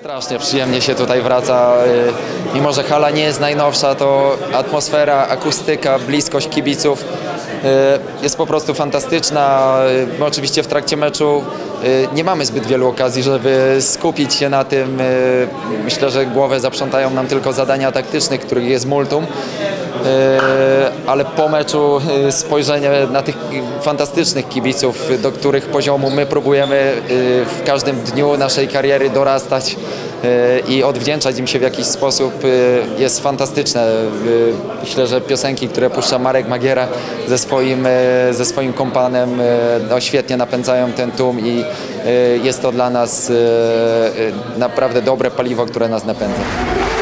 Strasznie przyjemnie się tutaj wraca. Mimo że hala nie jest najnowsza, to atmosfera, akustyka, bliskość kibiców jest po prostu fantastyczna. My oczywiście w trakcie meczu nie mamy zbyt wielu okazji, żeby skupić się na tym. Myślę, że głowę zaprzątają nam tylko zadania taktycznych, których jest multum. Ale po meczu spojrzenie na tych fantastycznych kibiców, do których poziomu my próbujemy w każdym dniu naszej kariery dorastać i odwdzięczać im się w jakiś sposób, jest fantastyczne. Myślę, że piosenki, które puszcza Marek Magiera ze swoim kompanem, no, świetnie napędzają ten tłum i jest to dla nas naprawdę dobre paliwo, które nas napędza.